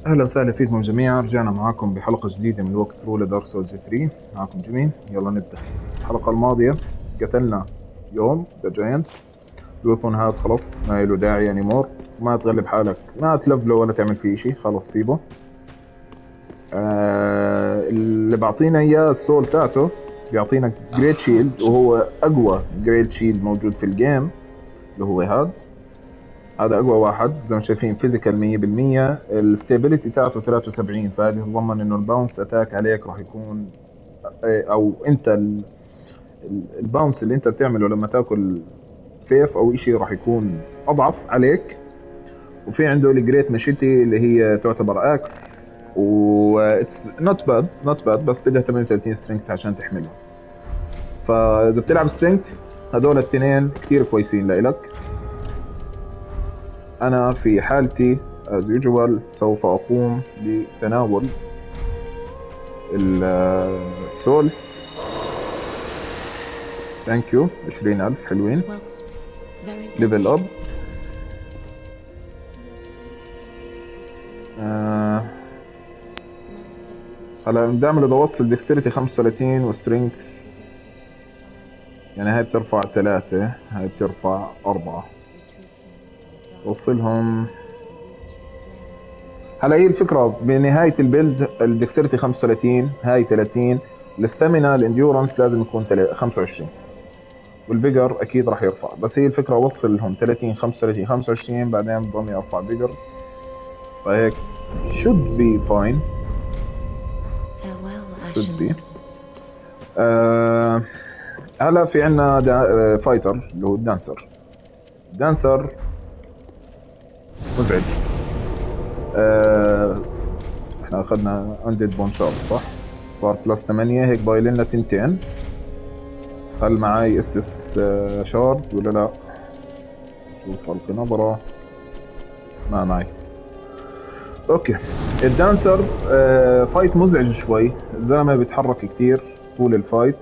اهلا وسهلا فيكم جميعا. رجعنا معاكم بحلقه جديده من وقت ثرو لدارك سولز 3. معاكم جميل. يلا نبدا. الحلقه الماضيه قتلنا يوم ذا جاينت. الويبون هذا خلص ما له داعي يعني مور. ما تغلب حالك، ما تلفله ولا تعمل فيه شيء، خلص سيبه. اللي بعطينا اياه السول تاعته بيعطينا جريت شيلد، وهو اقوى جريت شيلد موجود في الجيم، اللي هو هذا اقوى واحد. زي ما شايفين فيزيكال 100%، الستابيليتي تاعته 73، فهذه تتضمن انه الباونس اتاك عليك راح يكون او انت الباونس اللي انت بتعمله لما تاكل سيف او شيء راح يكون اضعف عليك. وفي عنده الجريت ماشيتي اللي هي تعتبر اكس، و اتس نوت باد بس بدها 38 سترينث عشان تحملها. فاذا بتلعب سترينث هذول الاثنين كثير كويسين لإلك. أنا في حالتي as usual سوف أقوم بتناول السول. ثانك يو. 20,000 حلوين. ليفل أب. هلا دائما إذا وصل ديكستريتي 35 وسترينث، يعني هاي بترفع 3، هاي بترفع 4، وصلهم. هلا هي الفكرة بنهاية البيلد الديكستريتي 35، هاي 30، الاستامينا الانديورنس لازم يكون 25، والبيجر اكيد راح يرفع. بس هي الفكره اوصل لهم 30 35 25، بعدين بضلني ارفع بيجر، فهيك should be fine. should be. آه هلا في عنا فايتر اللي هو الدانسر مزعج. آه احنا اخذنا اندد بون شارب صح؟ صار بلس 8، هيك باقي لنا تنتين. هل معي استس شارد ولا لا؟ شوف القنبرة. ما معي. اوكي. الدانسر فايت مزعج شوي، الزلمه بيتحرك كتير طول الفايت.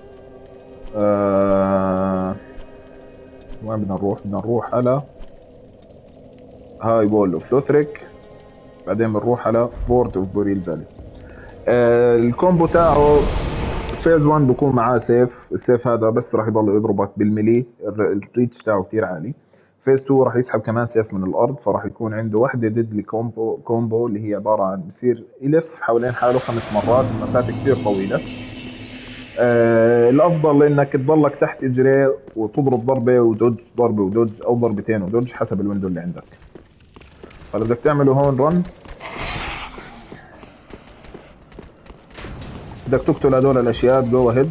وين بدنا نروح؟ بدنا نروح على هاي وول اوف لوثريك، بعدين بنروح على بورد اوف بوريل فالي. الكومبو تاعه فيز 1 بكون معاه سيف، السيف هذا بس راح يضل يضربك بالميلي، الريتش تاعه كتير عالي. فيز 2 راح يسحب كمان سيف من الارض، فراح يكون عنده وحده ديدلي كومبو اللي هي عباره عن بصير يلف حوالين حاله 5 مرات مسافه كتير طويله. الافضل انك تضلك تحت اجريه وتضرب ضربه ودوج، ضربه ودوج، او ضربتين ودوج حسب الويندو اللي عندك. فلو بدك تعمله هون رن، بدك تقتل هدول الاشياء جو اهيد.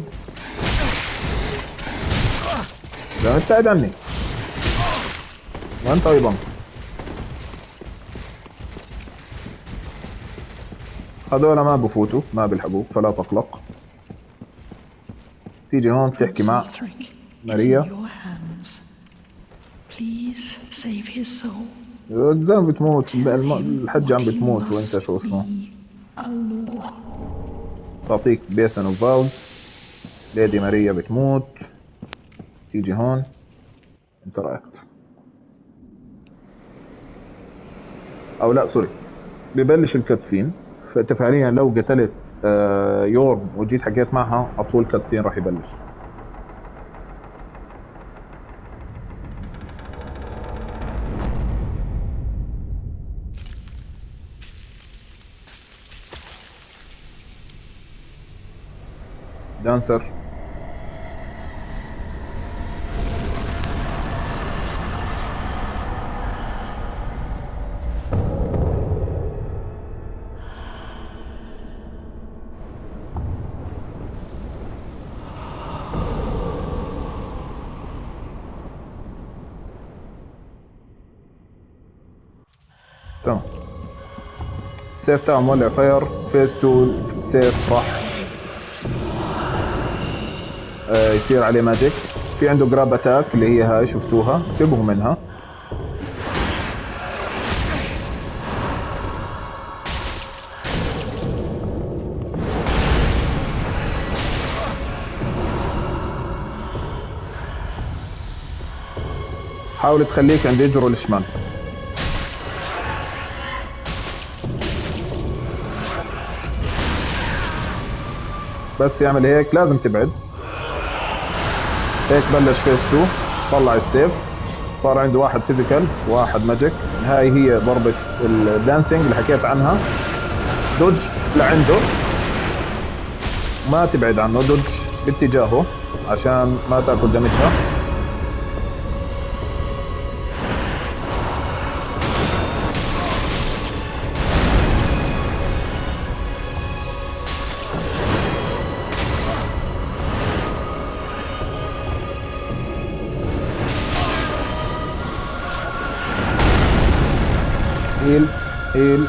لا ابتعد عني، وانت ايضا. هذول ما بفوتوا، ما بيلحقوك، فلا تقلق. تيجي هون تحكي مع ماريا. الزلمة بتموت، الحجة عم بتموت، وانت شو اسمه تعطيك بيسن اوف فاوز. ليدي ماريا بتموت. تيجي هون انتراكت، او لا سوري، ببلش الكاتسين. فانت فعليا لو قتلت يورم وجيت حكيت معها على طول الكاتسين راح يبلش. دانسر. تمام. السيف تاعه مولع فاير. فيز 2 السيف راح يصير عليه ماجيك. في عنده جراب اتاك اللي هي هاي شفتوها، انتبهوا منها. حاول تخليك عند اجره الشمال. بس يعمل هيك لازم تبعد. هيك بلش فيس 2. طلع السيف، صار عنده واحد فيزيكال واحد ماجيك. هاي هي ضربة الدانسينج اللي حكيت عنها. دوج لعنده، ما تبعد عنه، دوج باتجاهه عشان ما تاكل دمجها. هيل هيل.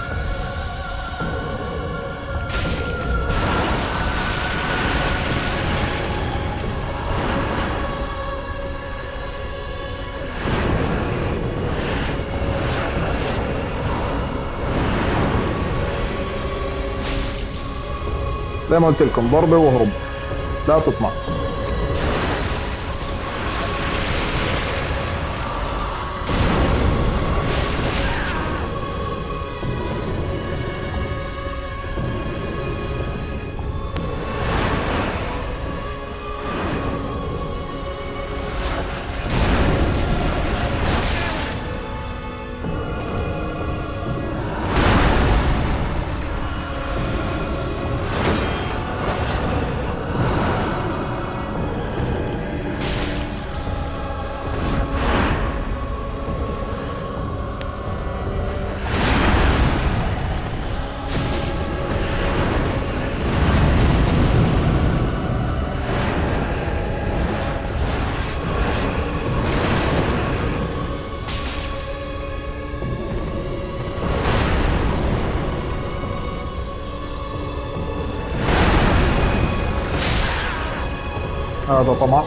زي ما قلت لكم ضربة وهرب، لا تطمع. هذا طمع.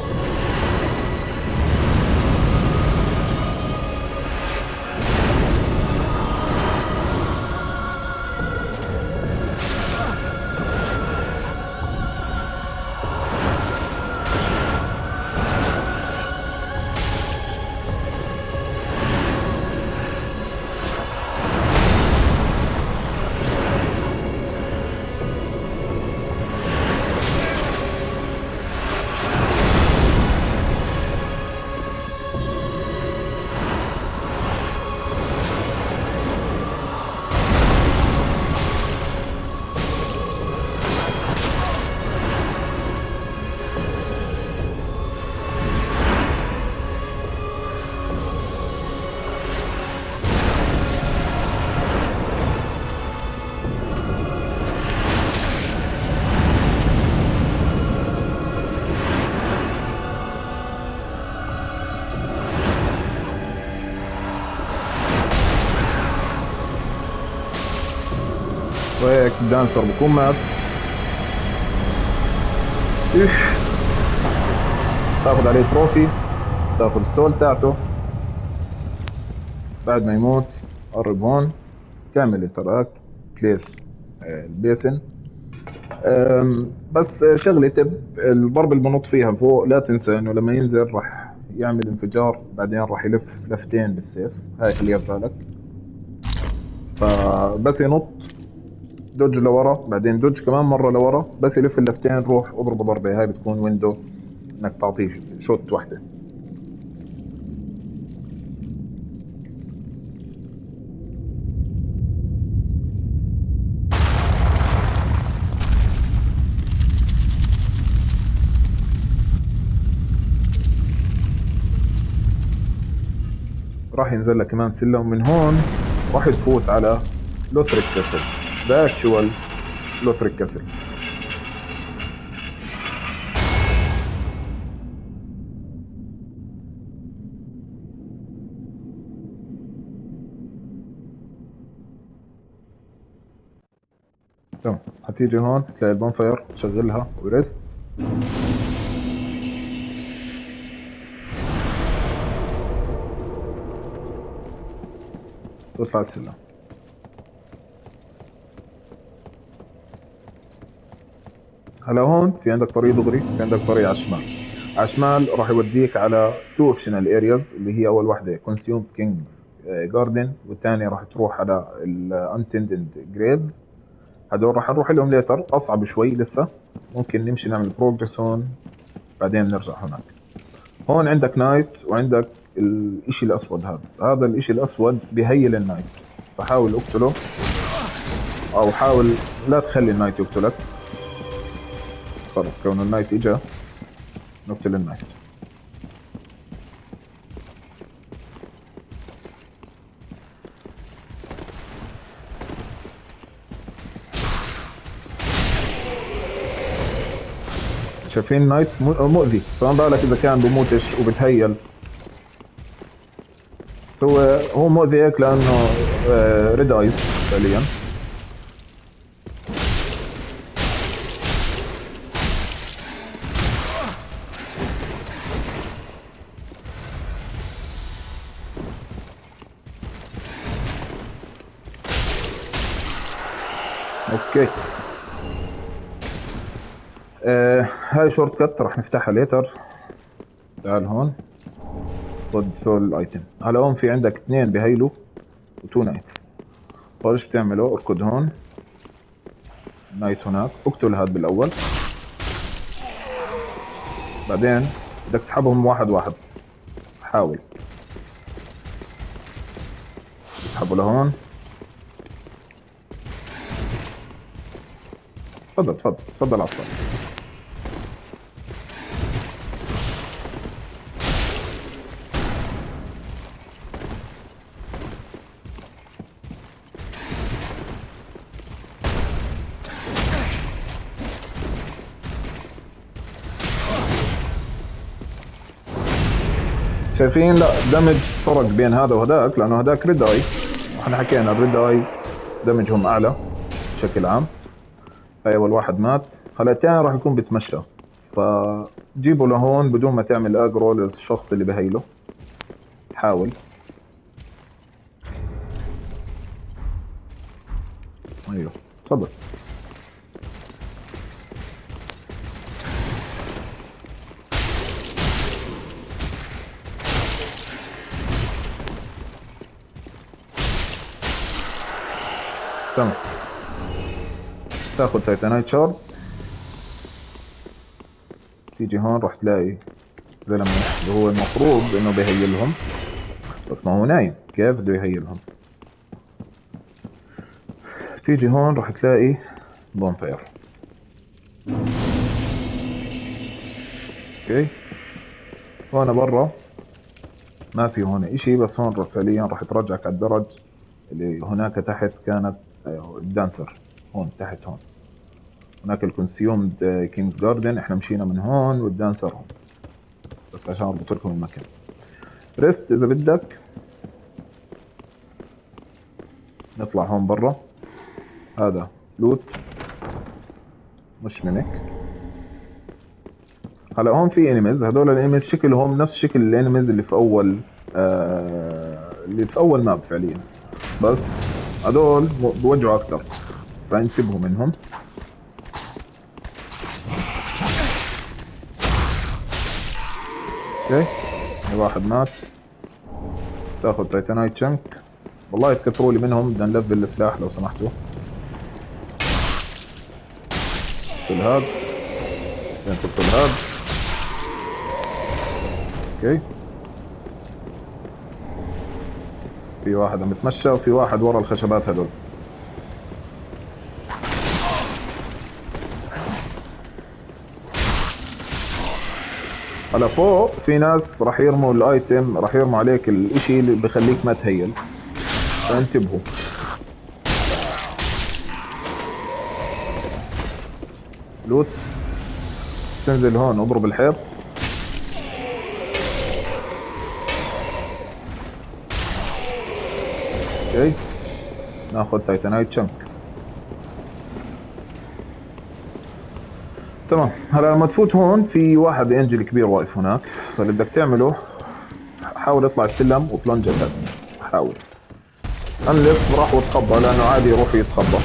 وهيك الدانسر بكون مات. تاخذ عليه تروفي، تاخذ السول تاعته. بعد ما يموت قرب هون تعمل التراك بليس البيسن. بس شغلة تب الضرب اللي بنط فيها فوق لا تنسى انه لما ينزل راح يعمل انفجار، بعدين راح يلف لفتين بالسيف، هاي خليها ببالك. فبس ينط دوج لورا، بعدين دوج كمان مرة لورا، بس يلف اللفتين روح اضربه ضربة. هاي بتكون ويندو انك تعطيه شوت واحدة. راح ينزل لك كمان سلة، ومن هون راح تفوت على لوثريك كاسل، ذا اكشوال لوثريك كاسل. تمام، هتيجي هون تلاقي البونفاير تشغلها وريست. تطلع السلم. هلا هون في عندك طريق دغري، في عندك طريق على الشمال. على الشمال راح يوديك على تو اوبشنال ارياز، اللي هي اول وحده كونسيوم كينجز جاردن، والثانيه راح تروح على الانتندد جريفز. هدول راح نروح لهم ليتر، اصعب شوي لسه. ممكن نمشي نعمل بروجرس هون بعدين نرجع هناك. هون عندك نايت وعندك الاشي الاسود هذا الاشي الاسود بهيل النايت، فحاول اقتله او حاول لا تخلي النايت يقتلك. خلص كون النايت اجا نقتل النايت. شايفين النايت مؤذي، فما بالك اذا كان بموتش وبتهيل. هو مؤذي هيك لانه ريد ايز فعليا. اوكي هاي شورت كت راح نفتحها ليتر. تعال هون خد سول ايتم. هلا هون في عندك 2 بهيلو و2 نايتس. ايش بتعملوا؟ اركض هون، نايت هناك، اقتل هاد بالاول، بعدين بدك تسحبهم واحد واحد. حاول تسحبوا لهون. تفضل تفضل تفضل عفوا. شايفين؟ لا دمج فرق بين هذا وهذاك لانه هذاك ريد اي. احنا حكينا الريد ايز دمجهم اعلى بشكل عام. هاي اول واحد مات. هلا الثاني راح يكون بتمشى، فجيبه لهون بدون ما تعمل اجرو للشخص اللي بهيله. حاول. ايوه تفضل. تمام. تاخذ تايتانايت شارد، تيجي هون راح تلاقي زلمه اللي هو المفروض انه بيهيلهم، بس ما هو نايم، كيف بده يهيلهم؟ تيجي هون راح تلاقي بونفاير. اوكي هون برا ما في هون اشي، بس هون فعليا راح ترجعك على الدرج اللي هناك تحت. كانت الدانسر هون تحت. هون هناك الكونسيومد كينجز جاردن، احنا مشينا من هون والدانسر هون، بس عشان اربط لكم المكان. ريست اذا بدك. نطلع هون برا. هذا لوت مش منك. هلا هون في انيميز، هذول الانيميز شكلهم نفس شكل الانيميز اللي في اول اللي في اول ماب فعليا، بس هذول بوجعوا اكثر، فانتبهوا منهم. اوكي واحد مات. تاخذ تايتانايت شنك. والله تكثروا لي منهم، بدنا نلفل السلاح لو سمحتوا. تقتل هاد، بعدين تقتل هاد. اوكي في واحد عم يتمشى وفي واحد ورا الخشبات هدول. هلا فوق في ناس راح يرموا الايتم، راح يرموا عليك الاشي اللي بخليك ما تهيل، فانتبهوا. لوت. تنزل هون اضرب الحيط. اوكي ناخذ تايتانايت شنك. تمام. هلا لما تفوت هون في واحد انجل كبير واقف هناك، فاللي بدك تعمله حاول اطلع السلم وبلنج اتاك. حاول انلف راح وتخبى لانه عادي يروح يتخبى.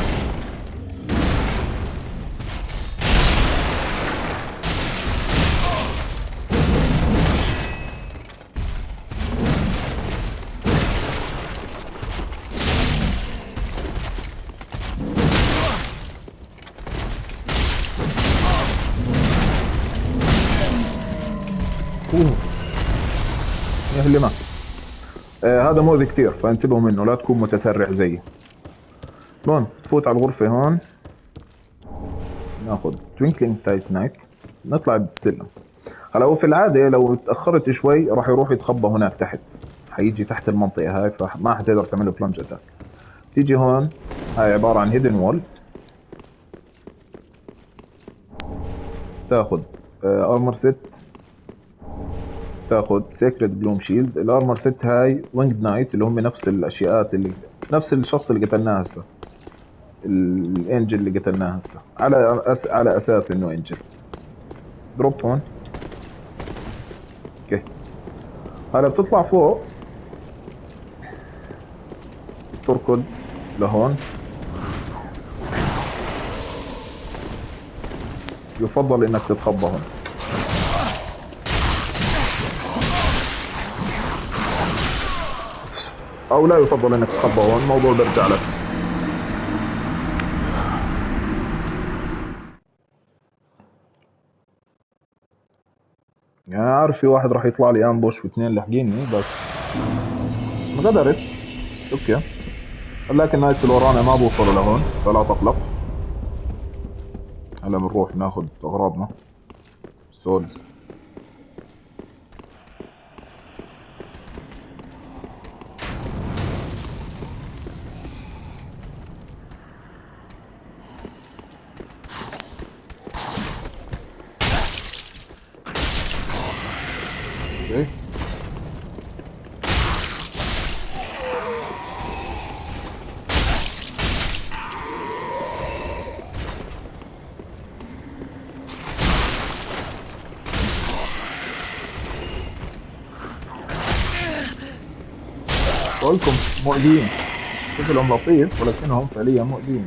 اوه يهلمه. هذا مؤذي كثير فانتبهوا منه، لا تكون متسرع زيي. هون تفوت على الغرفة هون، ناخذ توينكلينج تايت نايت، نطلع بالسلم. هلا هو في العادة لو تأخرت شوي راح يروح يتخبى هناك تحت، حيجي تحت المنطقة هاي فما حتقدر تعمل له بلنج اتاك. تيجي هون، هاي عبارة عن هيدن وول، تاخذ ارمر ست، تاخذ سيكريد بلوم شيلد. الارمر ست هاي وينجد نايت اللي هم نفس الاشياء اللي نفس الشخص اللي قتلناه هسه، الانجل اللي قتلناه هسه، على اساس انه انجل. دروب هون. اوكي هلا بتطلع فوق، تركض لهون. يفضل انك تتخبى هون، او لا يفضل انك تتخبى هون، الموضوع برجع لك. يعني عارف في واحد راح يطلع لي امبوش واثنين لاحقيني بس ما قدرت. اوكي لكن النايتس اللي ورانا ما بوصلوا لهون فلا تقلق. هلا بنروح ناخذ اغراضنا سولز. اوكي بقولكم مؤذيين، شكلهم لطيف ولكنهم فعليا مؤذيين.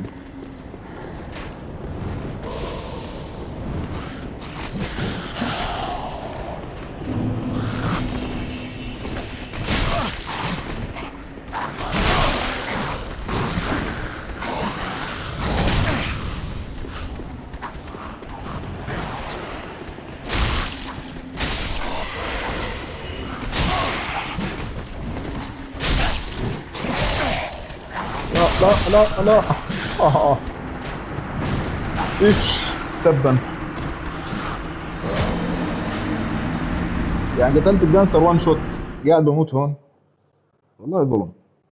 لا لا لا ايش تبا. يعني قتلت الجانسر وان شوت قاعد بموت هون، والله ظلم.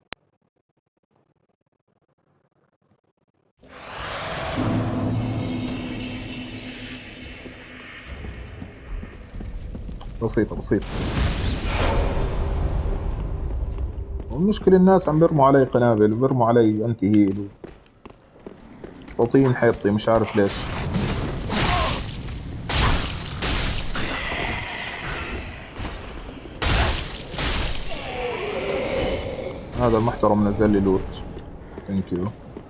بسيطة بسيطة. والمشكلة الناس عم بيرموا علي قنابل وبيرموا علي انتي هيل تطين حيطي مش عارف ليش. هذا المحترم نزل لي لوت، ثانك يو.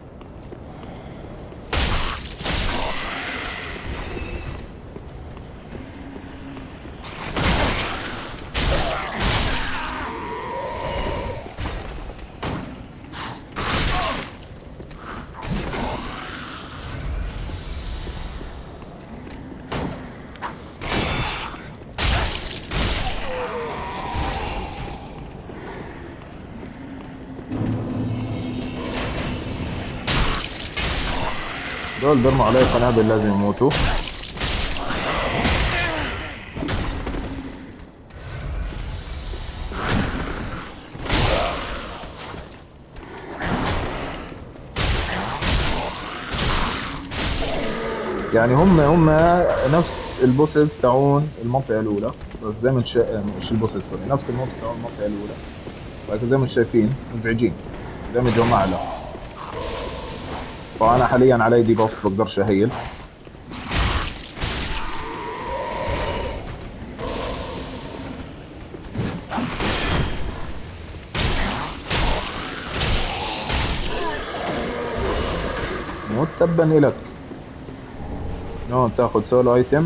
دول بيرموا علي قنابل لازم يموتوا. يعني هم نفس البوسز تاعون المنطقة الأولى، بس زي ما مش البوسز سوري، نفس الموبس تاعون المنطقة الأولى، لكن زي ما شايفين مزعجين زي ما جماعة لا. فأنا حاليا علي دي بوست بقدرش أهيل. موت تبا إلك. هون تاخذ سولو ايتم،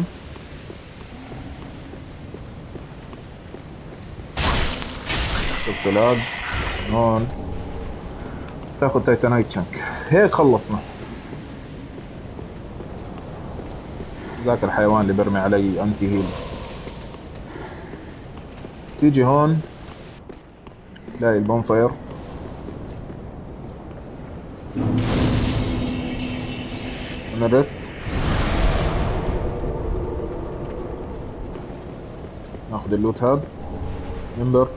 شوكولاد. هون تاخذ تايتانايت شانك. هيك خلصنا. ذاك الحيوان اللي برمي علي انتي هيل تيجي هون تلاقي البون فاير. انا ريست، ناخذ اللوت هاد نمبر.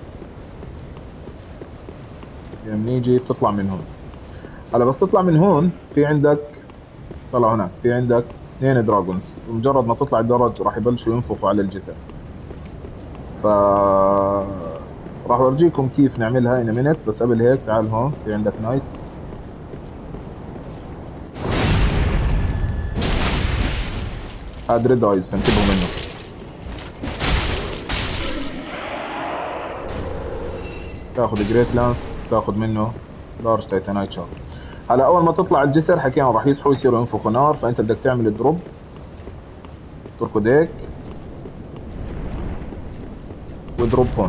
يعني نيجي بتطلع من هون. هلا بس تطلع من هون في عندك، طلع هناك في عندك 2 دراجونز، ومجرد ما تطلع الدرج راح يبلشوا ينفخوا على الجسر. ف راح اورجيكم كيف نعملها ان مينت، بس قبل هيك تعال هون في عندك نايت. هاد ريد ايز فانتبهوا منه. تاخذ جريت لانس، تاخذ منه لارج تايتانايت شارد. هلا اول ما تطلع الجسر حكينا راح يصحوا يصيروا ينفخوا نار، فانت بدك تعمل الدروب، تركض هيك ودروب هون،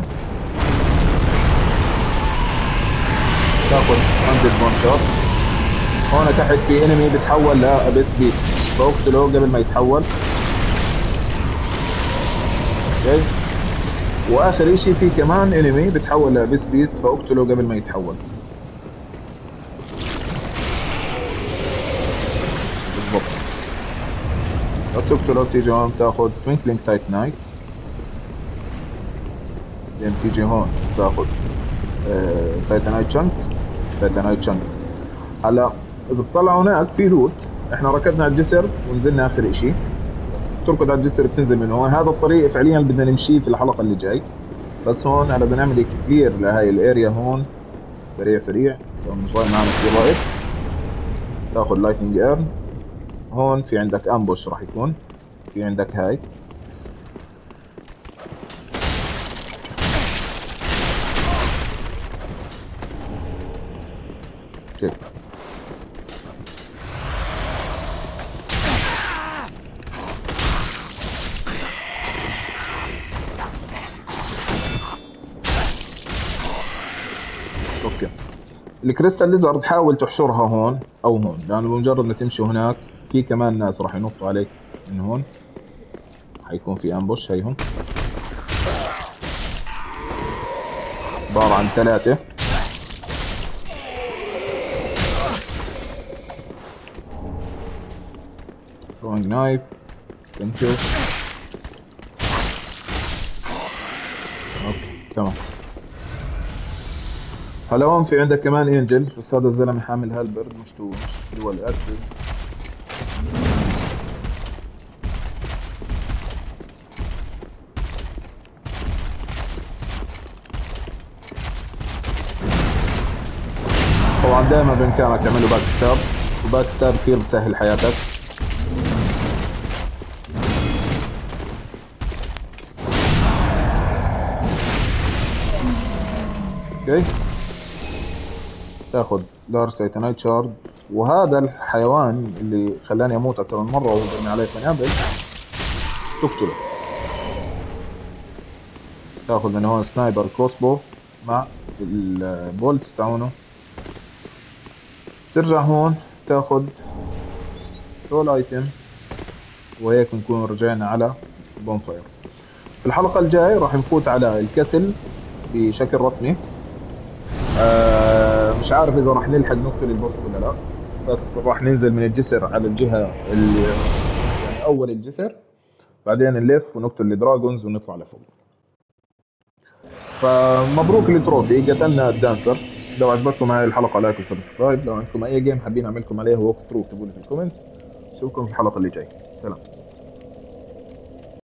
تاخذ 100 بون شوت. هون تحت في انمي بتحول لابيس بيت، فاقتله قبل ما يتحول. اوكي، واخر اشي في كمان انمي بتحول لابيس بيست، فاقتله قبل ما يتحول. بالضبط، بس تقتله بتيجي هون بتاخذ توينكلينج تايتنايت، بعدين بتيجي هون بتاخذ تايتانايت شانك، تايتانايت شانك. هلا اذا بتطلع هناك في لوت، احنا ركضنا على الجسر ونزلنا اخر اشي، تركض على الجسر بتنزل من هون. هذا الطريق فعليا بدنا نمشيه في الحلقه اللي جاي، بس هون هلا بدنا نعمل كلير لهاي الاريا هون سريع سريع. لو مش ضايل معنا في لايت، تاخذ لايتنج ايرن. هون في عندك امبوش راح يكون، في عندك هاي. اوكي، اوكي. الكريستال ليزرد حاول تحشرها هون او هون، لانه بمجرد ما تمشي هناك في كمان ناس راح ينطوا عليك من هون، حيكون في امبوش. هيهم عبارة عن 3. throwing knife. ثانك يو. اوكي تمام. هلا هون في عندك كمان انجل، بس هذا الزلمه حامل هالبرد مش دول اكتف. طبعا دائما بامكانك تعملوا باك ستاب، وباك ستاب كثير بتسهل حياتك. اوكي، تاخذ لارج تايتانايت شارد. وهذا الحيوان اللي خلاني اموت اكثر من مره وهو برمي علي قنابل، تقتله. تاخذ من هون سنايبر كروسبو مع البولتس تاعونه. ترجع هون تاخذ سول ايتم، وهيك نكون رجعنا على بون فاير. في الحلقة الجاي راح نفوت على الكسل بشكل رسمي. مش عارف اذا راح نلحق نقتل البوس ولا لا، بس راح ننزل من الجسر على الجهة اللي يعني اول الجسر، بعدين نلف ونقتل الدراجونز ونطلع لفوق. فمبروك التروفي، قتلنا الدانسر. لو عجبتكم هاي الحلقة لايك وسبسكرايب. لو عندكم اي جيم حابين اعملكم عليه ووك ثرو اكتبوا لي في الكومنتس. اشوفكم في الحلقة اللي جاي. سلام.